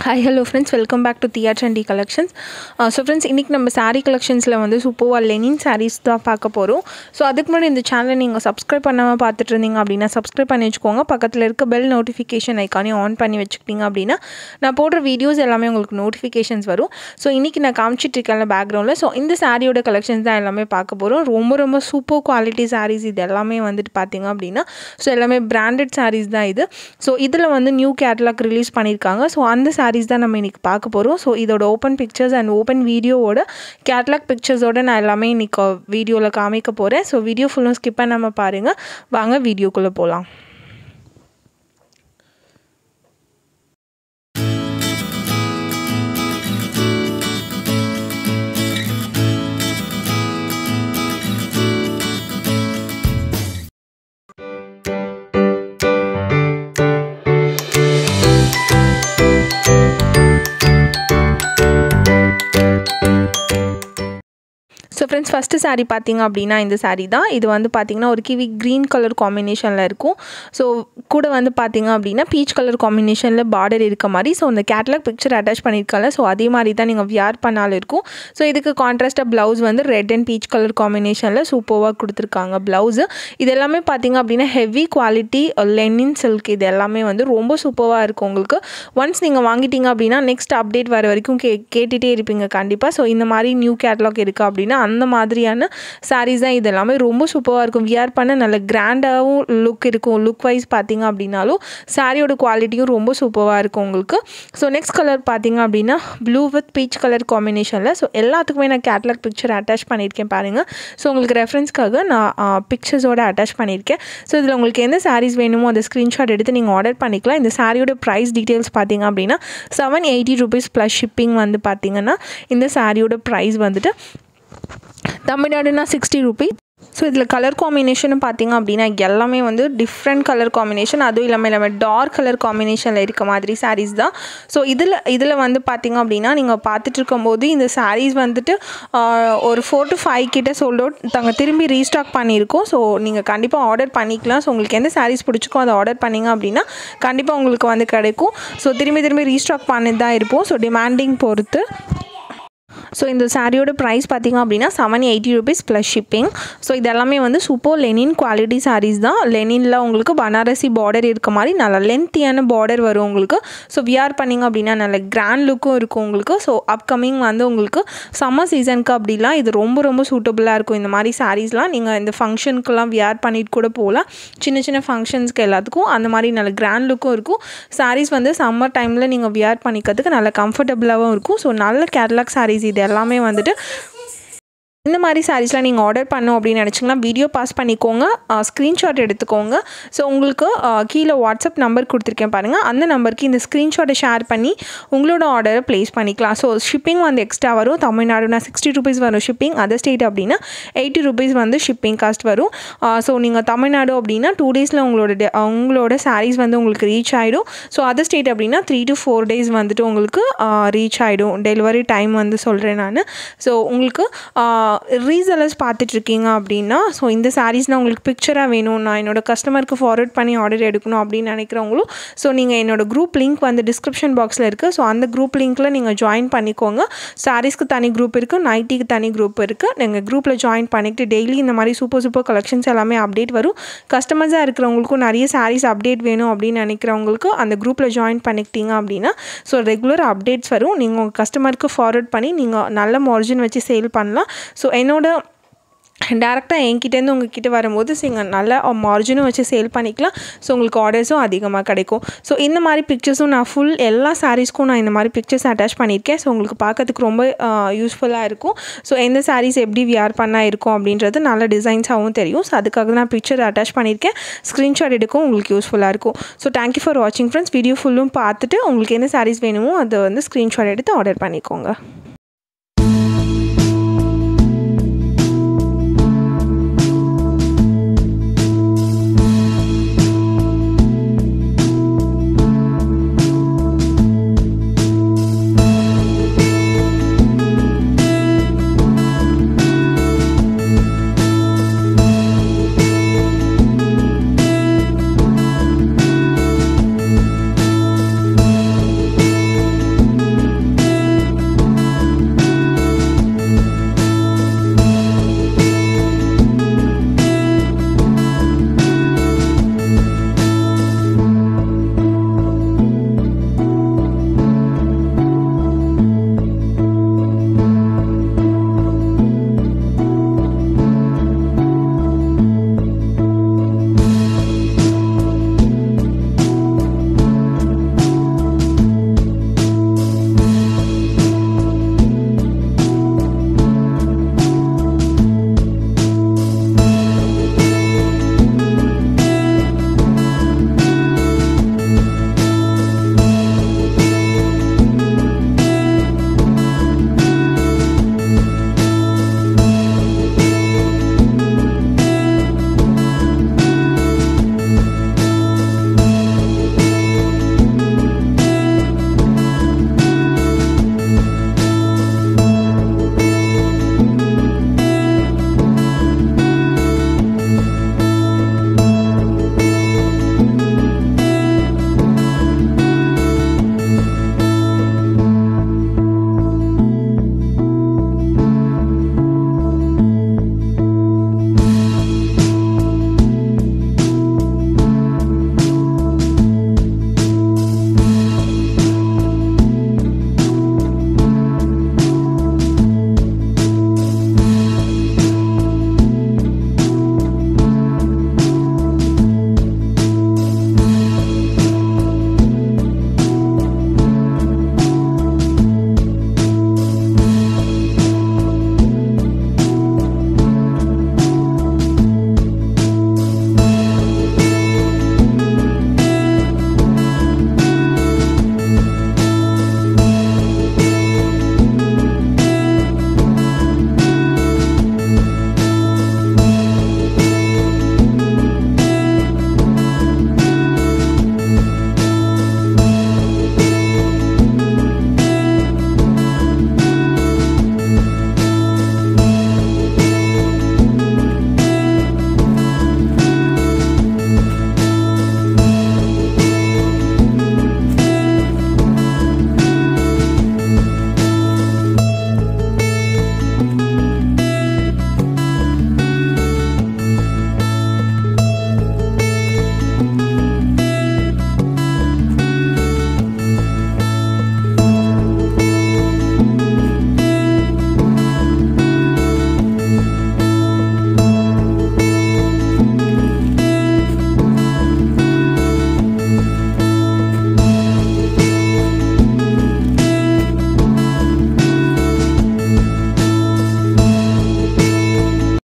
Hi, hello friends, welcome back to Tia Trendy Collections. So friends, இன்னைக்கு நம்ம saree collectionsல வந்து சூப்பர்வா linen sarees தான் பார்க்க போறோம். So அதுக்கு முன்னாடி இந்த சேனலை நீங்க subscribe பண்ணாம பார்த்துட்டு இருந்தீங்க அப்படினா subscribe பண்ணி வெச்சுக்கோங்க. பக்கத்துல இருக்க bell notification ஐகானை ஆன் பண்ணி வெச்சுக்கிட்டீங்க அப்படினா நான் போடுற வீடியோஸ் எல்லாமே உங்களுக்கு notifications வரும். So இன்னைக்கு நான் காமிச்சிட்டு இருக்கேன்ல பேக்ரவுண்ட்ல so இந்த சாரியோட collections தான் எல்லாமே பார்க்க போறோம். ரொம்ப சூப்பர் குவாலிட்டி sarees இது எல்லாமே வந்துட்டு பாத்தீங்க அப்படினா so எல்லாமே branded sarees தான் இது. So இதுல வந்து நியூ கேட்டலாக் ரிலீஸ் பண்ணிருக்காங்க. So அந்த sarees தான் நம்ம இன்னைக்கு பார்க்க போறோம். So இதோட ஓபன் பிக்சர்ஸ் and ஓபன் வீடியோவோட கேட்டலாக் பிக்சர்ஸோட நான் எல்லாமே இன்னைக்கு வீடியோல காமிக்க போறேன். So வீடியோ ஃபுல்லா ஸ்கிப் பண்ணாம பாருங்க. வாங்க வீடியோக்குள்ள போலாம். So friends, first saree பாத்தீங்க அப்படினா இந்த saree தான். இது வந்து பாத்தீங்கன்னா ஒரு kiwi green color combinationல இருக்கும். So கூட வந்து பாத்தீங்க அப்படினா peach color combinationல border இருக்க மாதிரி so அந்த catalog picture attach பண்ணிருக்கல so அதே மாதிரி தான் நீங்க wear பண்ணால இருக்கும். So இதுக்கு கான்ட்ராஸ்டா blouse வந்து red and peach color combinationல சூப்பர்வா கொடுத்திருக்காங்க blouse. இது எல்லாமே பாத்தீங்க அப்படினா heavy quality linen silk இது எல்லாமே வந்து ரொம்ப சூப்பர்வா இருக்கும் உங்களுக்கு. once நீங்க வாங்கிட்டீங்க அப்படினா next update வர வரைக்கும் கேட்டிட்டே இருப்பீங்க கண்டிப்பா. So இந்த மாதிரி new catalog இருக்கு அப்படினா அந்த மாதிரியான sarees தான் இதெல்லாம் ரொம்ப சூப்பரா இருக்கும் wear பண்ண நல்ல கிராண்டாவும் லுக் இருக்கும் லுக் வைஸ் பாத்தீங்க அப்படினாலும் சாரியோட குவாலிட்டியும் ரொம்ப சூப்பரா இருக்கும் உங்களுக்கு சோ நெக்ஸ்ட் கலர் பாத்தீங்க அப்படினா blue with peach color combinationல சோ எல்லாத்துக்குமே நான் catalog picture attach பண்ணிருக்கேன் பாருங்க சோ உங்களுக்கு ரெஃபரன்ஸ்க்காக நான் pictures ஓட attach பண்ணிருக்கேன் சோ இதுல உங்களுக்கு எந்த sarees வேணுமோ அந்த ஸ்கிரீன்ஷாட் எடுத்து நீங்க ஆர்டர் பண்ணிக்கலாம் இந்த சாரியோட பிரைஸ் டீடைல்ஸ் பாத்தீங்க அப்படினா 780 rupees plus shipping வந்து பாத்தீங்கன்னா இந்த சாரியோட பிரைஸ் வந்துட்டு தமிழ்நாடுனா 60 rupees so இதுல கலர் காம்பினேஷன் பாத்தீங்க அப்படினா எல்லாமே வந்து டிஃபரண்ட் கலர் காம்பினேஷன் அதுவும் இல்லாம டார்க் கலர் காம்பினேஷன்ல இருக்க மாதிரி sarees தான் so இதுல வந்து பாத்தீங்க அப்படினா நீங்க பார்த்துட்டு இருக்கும்போது இந்த sarees வந்துட்டு ஒரு 4 to 5 கிட்ட sold out தங்க திரும்பி ரீஸ்டாக் பண்ணிருக்கோம் so நீங்க கண்டிப்பா ஆர்டர் பண்ணிக்கலாம் so உங்களுக்கு எந்த sarees பிடிச்சுக்கோ அத ஆர்டர் பண்ணீங்க அப்படினா கண்டிப்பா உங்களுக்கு வந்து கிடைக்கும் so திரும்பி ரீஸ்டாக் பண்ணிட்டு தான் இருப்போம் so டிமாண்டிங் பொறுத்து So இந்த சாரியோட பிரைஸ் பாத்தீங்க அப்படினா 780 rupees plus shipping so இதெல்லாம் வந்து சூப்பர் linen quality sarees தான் linen-ல உங்களுக்கு பனாரசி border இருக்க மாதிரி நல்ல லென்த்தியான border வரும் உங்களுக்கு so wear பண்ணீங்க அப்படினா நல்ல grand look-உம் இருக்கும் உங்களுக்கு so upcoming வந்து உங்களுக்கு summer season-க்கு அப்படிலாம் இது ரொம்ப சூட்டபிளா இருக்கும் இந்த மாதிரி sarees-லாம் நீங்க இந்த ஃபங்க்ஷனுக்குலாம் wear பண்ணிட்டு கூட போலாம் சின்ன ஃபங்க்ஷன்ஸ்க்கு எல்லாத்துக்கும் அந்த மாதிரி நல்ல grand look-உம் இருக்கும் sarees வந்து summer time-ல நீங்க wear பண்ணிக்கிறதுக்கு நல்ல கம்ஃபர்ட்டபிளாவும் இருக்கும் so நல்ல catalog sarees இது எல்லாமே வந்துட்டு இந்த மாதிரி sareesலாம் நீங்க ஆர்டர் பண்ணனும் அப்படி நினைச்சீங்கன்னா வீடியோ பாஸ் பண்ணிக்கோங்க ஸ்கிரீன்ஷாட் எடுத்துக்கோங்க சோ உங்களுக்கு கீழ வாட்ஸ்அப் நம்பர் கொடுத்திருக்கேன் பாருங்க அந்த நம்பருக்கு இந்த ஸ்கிரீன்ஷாட்டை ஷேர் பண்ணி உங்களோட ஆர்டரை பிளேஸ் பண்ணிக்கலாம் சோ ஷிப்பிங் வந்து எக்ஸ்ட்ரா வரும் தமிழ்நாடுனா 60 rupees வரும் ஷிப்பிங் அதர் ஸ்டேட் அப்படினா 80 rupees வந்து ஷிப்பிங் காஸ்ட் வரும் சோ நீங்க தமிழ்நாடு அப்படினா 2 டேஸ்ல உங்களோட sarees வந்து உங்களுக்கு ரீச் ஆயிடும் சோ அதர் ஸ்டேட் அப்படினா 3 to 4 days வந்துட்டு உங்களுக்கு ரீச் ஆயிடும் டெலிவரி டைம் வந்து சொல்றேன் நான் சோ உங்களுக்கு resellers பார்த்துட்டு இருக்கீங்க அப்படினா சோ இந்த sareesனா உங்களுக்கு பிக்சரா வேணும் நான் என்னோட கஸ்டமருக்கு ஃபார்வர்ட் பண்ணி ஆர்டர் எடுக்கணும் அப்படி நினைக்கிறவங்க சோ நீங்க என்னோட group link வந்து description boxல இருக்கு சோ அந்த group linkல நீங்க ஜாயின் பண்ணிக்கோங்க sareesக்கு தனி group இருக்கு நைட்டிக்கு தனி group இருக்கு நீங்க groupல ஜாயின் பண்ணிட்டு டெய்லி இந்த மாதிரி சூப்பர் கலெக்ஷன்ஸ் எல்லாமே அப்டேட் வரும் கஸ்டமர்ஸா இருக்கிறவங்களுக்கு நிறைய sarees அப்டேட் வேணும் அப்படி நினைக்கிறவங்களுக்கு அந்த groupல ஜாயின் பண்ணிட்டீங்க அப்படினா சோ ரெகுலர் அப்டேட்ஸ் வரும் நீங்க உங்க கஸ்டமருக்கு ஃபார்வர்ட் பண்ணி நீங்க நல்ல மார்ஜின் வச்சு சேல் பண்ணலாம் சோ என்னோட டைரக்டா என்கிட்ட இருந்து உங்க கிட்ட வரும்போது நீங்க நல்ல மார்ஜினும் வச்சு சேல் பண்ணிக்கலாம் சோ உங்களுக்கு ஆர்டர்ஸும் அதிகமா கிடைக்கும் சோ இந்த மாதிரி பிக்சர்ஸும் நான் full எல்லா sareesக்கும் நான் இந்த மாதிரி பிக்சர்ஸ் அட்டாச் பண்ணிருக்கேன் சோ உங்களுக்கு பார்க்கிறதுக்கு ரொம்ப யூஸ்ஃபுல்லா இருக்கும் சோ எந்த sarees எப்படி wear பண்ணா இருக்கும் அப்படின்றது நல்ல டிசைன்ஸாவும் தெரியும் சோ அதுக்காக நான் பிக்சர் அட்டாச் பண்ணிருக்கேன் ஸ்கிரீன்ஷாட் எடுக்கவும் உங்களுக்கு யூஸ்ஃபுல்லா இருக்கும் so thank you for watching friends video ஃபுல்லும் பார்த்துட்டு உங்களுக்கு எந்த sarees வேணுமோ அத வந்து ஸ்கிரீன்ஷாட் எடுத்து ஆர்டர் பண்ணிக்கோங்க